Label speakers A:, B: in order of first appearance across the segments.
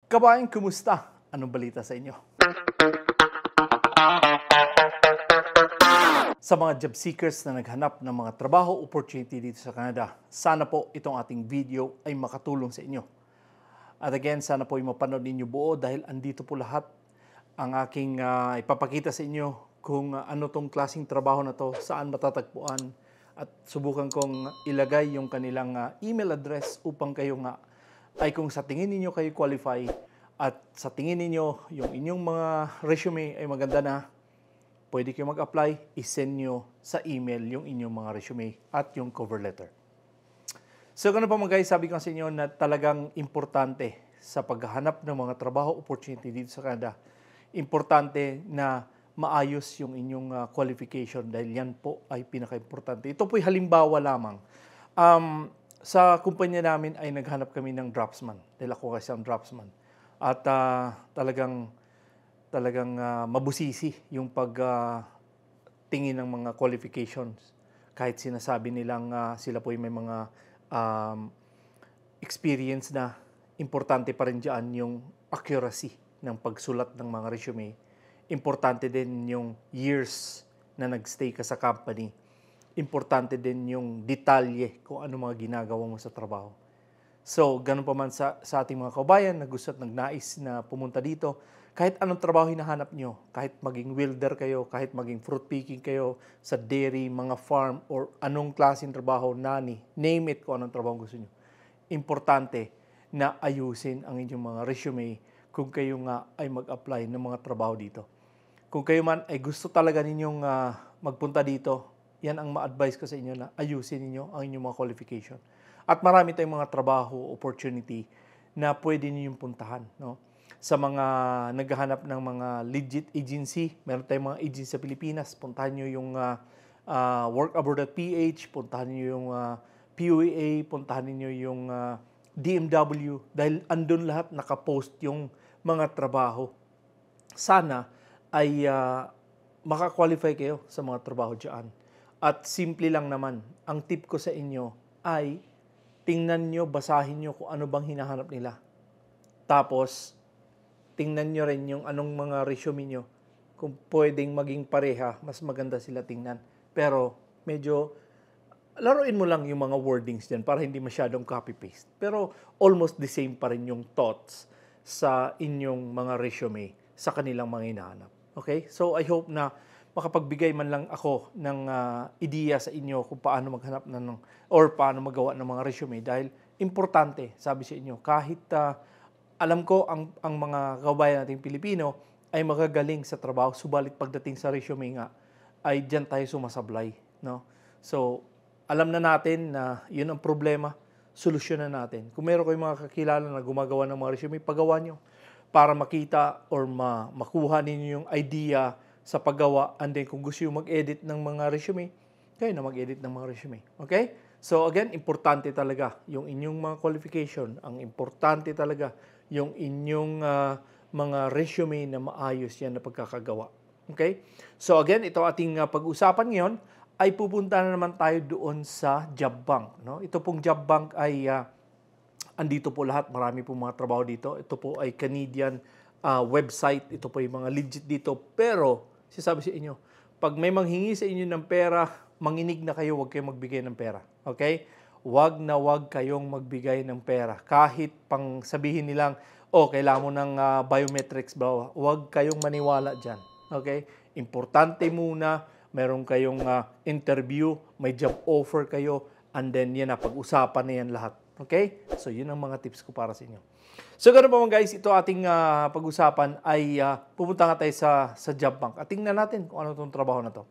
A: Kabayan, kumusta? Anong balita sa inyo? Sa mga job seekers na naghanap ng mga trabaho opportunity dito sa Canada, sana po itong ating video ay makatulong sa inyo. At again, sana po ay mapanood ninyo buo dahil andito po lahat ang aking ipapakita sa inyo kung ano tong klaseng trabaho na to, saan matatagpuan, at subukan kong ilagay yung kanilang email address upang kayo nga ay kung sa tingin ninyo kayo qualify at sa tingin ninyo yung inyong mga resume ay maganda na, pwede kayo mag-apply, isend nyo sa email yung inyong mga resume at yung cover letter. So ganun pa mga guys, sabi ko sa inyo na talagang importante sa paghahanap ng mga trabaho opportunity dito sa Canada, importante na maayos yung inyong qualification dahil yan po ay pinaka-importante. Ito po'y halimbawa lamang. Sa kumpanya namin ay naghanap kami ng dropsman dahil ako kasi ang dropsman. At talagang mabusisi yung pagtingin ng mga qualifications. Kahit sinasabi nilang sila po'y may mga experience na, importante pa rin dyan yung accuracy ng pagsulat ng mga resume. Importante din yung years na nagstay ka sa company. Importante din yung detalye kung ano mga ginagawa mo sa trabaho. So, ganun pa man sa ating mga kabayan na gusto at nagnais na pumunta dito, kahit anong trabaho hinahanap nyo, kahit maging welder kayo, kahit maging fruit picking kayo, sa dairy, mga farm, or anong klaseng trabaho, nani, name it kung anong trabaho gusto nyo. Importante na ayusin ang inyong mga resume kung kayo nga ay mag-apply ng mga trabaho dito. Kung kayo man ay gusto talaga ninyong magpunta dito, yan ang ma-advise ko sa inyo na ayusin ninyo ang inyong mga qualification. At marami tayong mga trabaho, opportunity na pwede ninyong puntahan. No? Sa mga naghahanap ng mga legit agency, meron tayong mga agency sa Pilipinas, puntahan nyo yung workabroad.ph, puntahan nyo yung PUA, puntahan niyo yung DMW, dahil andun lahat nakapost yung mga trabaho. Sana ay makakwalify kayo sa mga trabaho dyan. At simple lang naman, ang tip ko sa inyo ay tingnan nyo, basahin nyo kung ano bang hinahanap nila. Tapos, tingnan nyo rin yung anong mga resume nyo. Kung pwedeng maging pareha, mas maganda sila tingnan. Pero, medyo, laruin mo lang yung mga wordings dyan para hindi masyadong copy-paste. Pero, almost the same pa rin yung thoughts sa inyong mga resume sa kanilang mga hinahanap. Okay? So, I hope na makapagbigay man lang ako ng ideya sa inyo kung paano maghanap or paano magawa ng mga resume dahil importante, sabi sa inyo, kahit alam ko ang mga kabayan nating Pilipino ay magagaling sa trabaho, subalit pagdating sa resume nga ay diyan tayo sumasablay, no? So, alam na natin na yun ang problema, solusyonan natin. Kung meron kayong mga kakilala na gumagawa ng mga resume, pagawa nyo para makita or makuha ninyo yung idea sa paggawa, and then kung gusto yung mag-edit ng mga resume, kayo na mag-edit ng mga resume. Okay? So again, importante talaga yung inyong mga qualification. Ang importante talaga yung inyong mga resume na maayos yan na pagkakagawa. Okay? So again, ito ating pag-usapan ngayon ay pupunta na naman tayo doon sa job bank. No? Ito pong job bank ay andito po lahat, marami po mga trabaho dito. Ito po ay Canadian website, ito po yung mga legit dito. Pero, sabi sa inyo, pag may manghingi sa inyo ng pera, manginig na kayo, huwag kayong magbigay ng pera. Okay? Huwag na huwag kayong magbigay ng pera. Kahit pang sabihin nilang, kailangan mo ng biometrics, blah, huwag kayong maniwala dyan. Okay? Importante muna, meron kayong interview, may job offer kayo, and then yan na, pag-usapan na yan lahat. Okay? So, yun ang mga tips ko para sa inyo. So, ganoon pa mga guys, ito ating pag-usapan ay pupunta nga tayo sa job bank. At tingnan natin kung ano itong trabaho na to.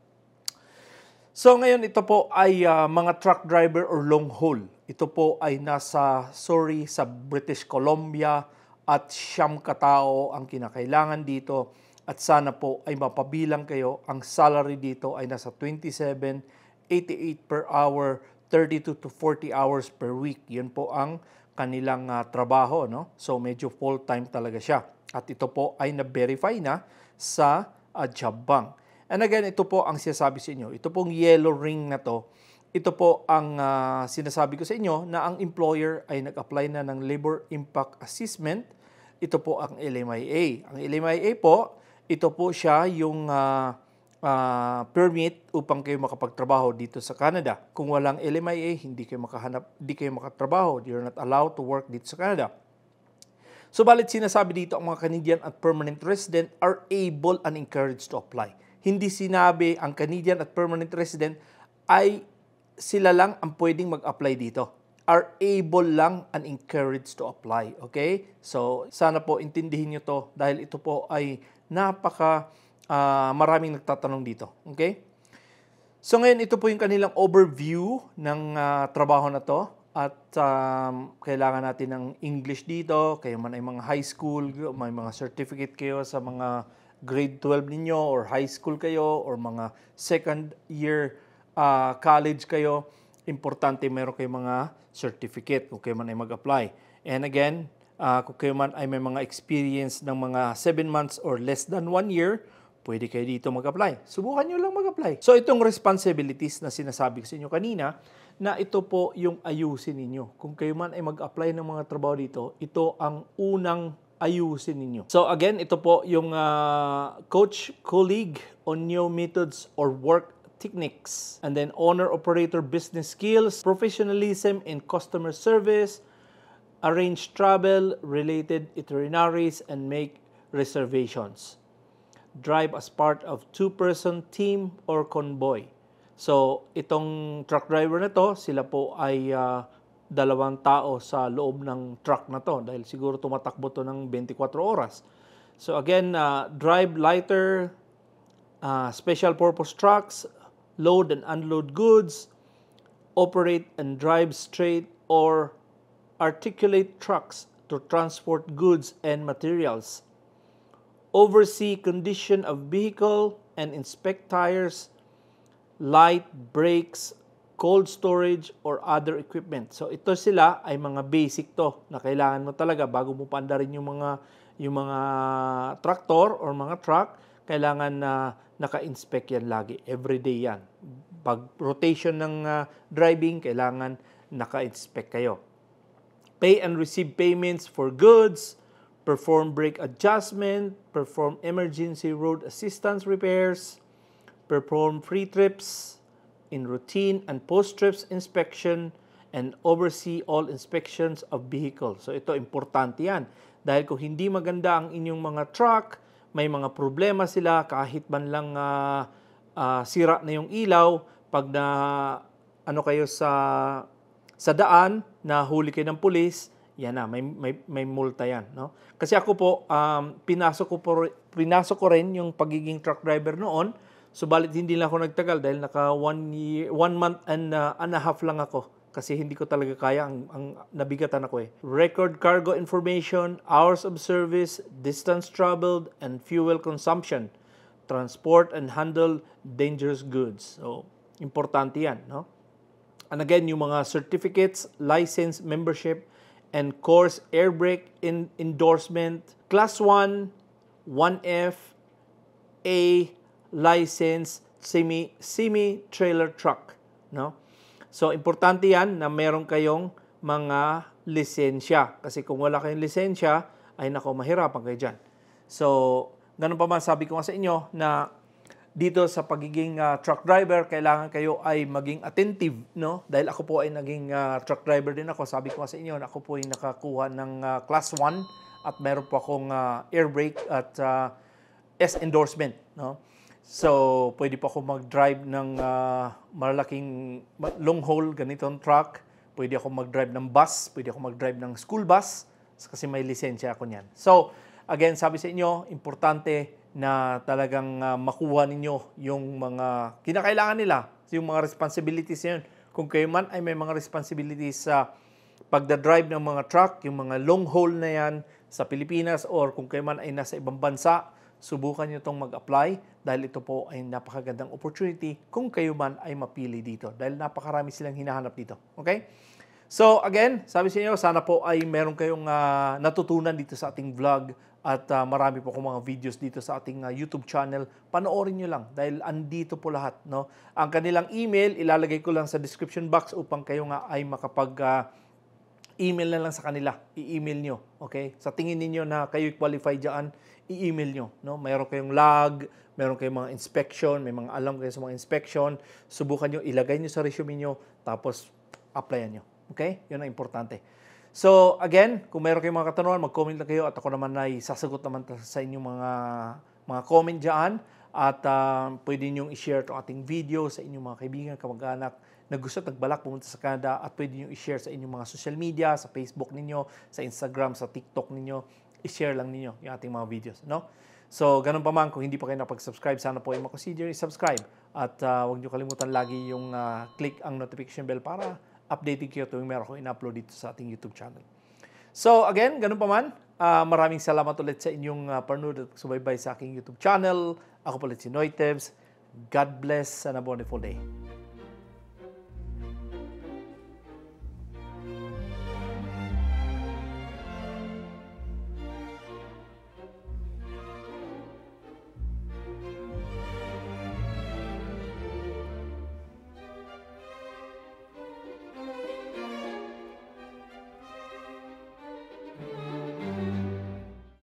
A: So, ngayon ito po ay mga truck driver or long haul. Ito po ay nasa Surrey sa British Columbia at 9 katao ang kinakailangan dito. At sana po ay mapabilang kayo. Ang salary dito ay nasa $27.88 per hour, 32 to 40 hours per week. Yun po ang kanilang trabaho, no? So medyo full-time talaga siya. At ito po ay na-verify na sa job bank. And again, ito po ang sinasabi sa inyo. Ito pong yellow ring na to, ito po ang sinasabi ko sa inyo na ang employer ay nag-apply na ng Labor Impact Assessment ito po ang LMIA. Ang LMIA po, ito po siya yung permit upang kayo makapagtrabaho dito sa Canada. Kung walang LMIA, hindi kayo makatrabaho. You're not allowed to work dito sa Canada. Subalit sinasabi dito ang mga Canadian at permanent resident are able and encouraged to apply. Hindi sinabi ang Canadian at permanent resident ay sila lang ang pwedeng mag-apply dito. Are able lang and encouraged to apply. Okay? So, sana po intindihin nyo to dahil ito po ay maraming nagtatanong dito. Okay? So, ngayon ito po yung kanilang overview ng trabaho na to. At kailangan natin ng English dito. Kayo man ay mga high school, may mga certificate kayo sa mga grade 12 ninyo or high school kayo or mga second year college kayo. Importante meron kayong mga certificate kung kayo man ay mag-apply. And again, kung kayo man ay may mga experience ng mga 7 months or less than 1 year, pwede kayo dito mag-apply. Subukan nyo lang mag-apply. So itong responsibilities na sinasabi ko sa inyo kanina, na ito po yung ayusin ninyo. Kung kayo man ay mag-apply ng mga trabaho dito, ito ang unang ayusin ninyo. So again, ito po yung coach, colleague on new methods or work techniques. And then owner-operator business skills, professionalism in customer service, arrange travel, related itineraries, and make reservations. Drive as part of 2-person team or convoy. So, itong truck driver na to, sila po ay 2 tao sa loob ng truck na to dahil siguro tumatakbo to ng 24 oras. So, again, drive lighter, special purpose trucks, load and unload goods, operate and drive straight or articulate trucks to transport goods and materials, oversee condition of vehicle and inspect tires, light, brakes, cold storage, or other equipment. So ito sila ay mga basic to na kailangan mo talaga bago mo paandarin yung mga tractor or mga truck, kailangan na naka-inspect yan lagi. Everyday yan. Pag rotation ng driving, kailangan naka-inspect kayo. Pay and receive payments for goods, perform brake adjustment, perform emergency road assistance repairs, perform pre-trips in routine and post-trips inspection, and oversee all inspections of vehicles. So ito, importante yan. Dahil kung hindi maganda ang inyong mga truck, may mga problema sila, kahit man lang sira na yung ilaw, pag kayo sa daan, nahuli kayo ng pulis, yan na, may multa yan. No? Kasi ako po, pinasok ko rin yung pagiging truck driver noon. Subalit hindi lang ako nagtagal dahil naka 1 month and a half lang ako. Kasi hindi ko talaga kaya, ang nabigatan ako eh. Record cargo information, hours of service, distance traveled, and fuel consumption. Transport and handle dangerous goods. So, importante yan. No? And again, yung mga certificates, license, membership, and course air brake endorsement, Class 1, 1F, A, license, semi-trailer truck. No? So, importante yan na meron kayong mga lisensya. Kasi kung wala kayong lisensya, ay nako, mahirapan kayo dyan. So, ganun pa man sabi ko nga sa inyo na dito sa pagiging truck driver, kailangan kayo ay maging attentive, no? Dahil ako po ay naging truck driver din ako. Sabi ko nga sa inyo na ako po ay nakakuha ng Class 1 at meron po akong air brake at S endorsement, no? So, pwede po ako mag-drive ng malaking long haul, ganitong truck. Pwede ako mag-drive ng bus, pwede ako mag-drive ng school bus kasi may lisensya ako niyan. So, again, sabi sa inyo, importante na talagang makuha ninyo yung mga kinakailangan nila, yung mga responsibilities yun. Kung kayo man ay may mga responsibilities sa pagdadrive ng mga truck, yung mga long haul na yan sa Pilipinas, or kung kayo man ay nasa ibang bansa, subukan nyo itong mag-apply dahil ito po ay napakagandang opportunity kung kayo man ay mapili dito dahil napakarami silang hinahanap dito. Okay? So again, sabi sa inyo, sana po ay meron kayong natutunan dito sa ating vlog at marami po akong mga videos dito sa ating YouTube channel. Panoorin nyo lang dahil andito po lahat. No? Ang kanilang email, ilalagay ko lang sa description box upang kayo nga ay email na lang sa kanila. I-email nyo. Okay? Sa tingin niyo na kayo qualified dyan, i-email nyo. No? Mayroon kayong log, mayroon kayong mga inspection, may mga alam kayo sa mga inspection. Subukan nyo, ilagay nyo sa resume nyo, tapos applyan nyo. Okay? Yun ang importante. So, again, kung mayroon kayong mga katanungan, mag-comment lang kayo at ako naman ay sasagot naman sa inyong mga comment dyan. At pwede nyo i-share itong ating video sa inyong mga kaibigan, kamag-anak na gusto at nagbalak pumunta sa Canada, at pwede nyo i-share sa inyong mga social media, sa Facebook ninyo, sa Instagram, sa TikTok ninyo. I-share lang ninyo yung ating mga videos. No? So, ganun pa man, kung hindi pa kayo napag-subscribe, sana po ay makonsider i-subscribe. At huwag nyo kalimutan lagi yung click ang notification bell para updated kayo tuwing meron akong in-upload dito sa ating YouTube channel. So, again, ganun pa man, maraming salamat ulit sa inyong panood at subaybay sa aking YouTube channel. Ako po ulit si Noy Tebs. God bless and a wonderful day.